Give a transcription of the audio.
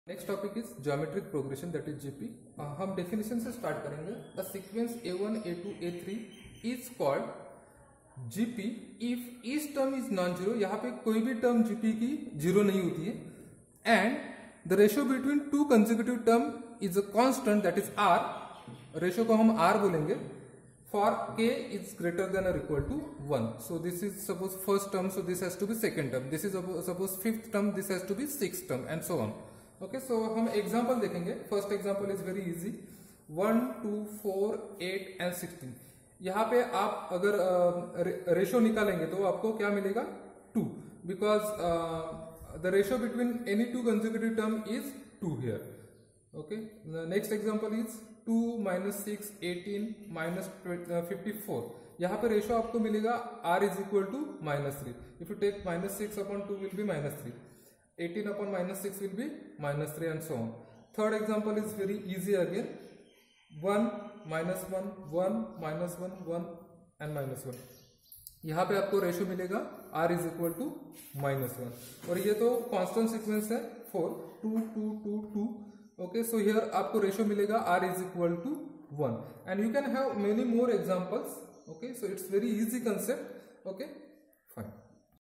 Next topic is geometric progression that is GP. हम definition से start करेंगे। A sequence a1 a2 a3 is called GP if each term is non zero. यहाँ पे कोई भी term GP की zero नहीं होती है and the ratio between two consecutive term is a constant that is R. Ratio को हम आर बोलेंगे for k is greater than or equal to 1. So this is suppose first term, so this has to be second term. This is suppose fifth term, this has to be sixth term and so on. Okay, so हम example देखेंगे। First example is very easy. 1 2 4 8 and 16। यहाँ पे आप अगर ratio निकालेंगे तो आपको क्या मिलेगा 2 because the ratio between any two consecutive term is 2 here. Okay, next example is 2 - 6 18 - 54। यहाँ पे रेशियो आपको मिलेगा r is equal to -3। If you take -6/2 will be -3, 18/-6 will be -3 and so on. Third example is very easy again. 1 - 1 1 - 1 1 and -1। यहाँ पे आपको ratio मिलेगा r is equal to -1 और ये तो कांस्टेंट सीक्वेंस है 4 2 2 2 2। ओके, सो हियर आपको ratio मिलेगा r is equal to 1 and you can have many more examples. Okay, so it's very easy concept. Okay,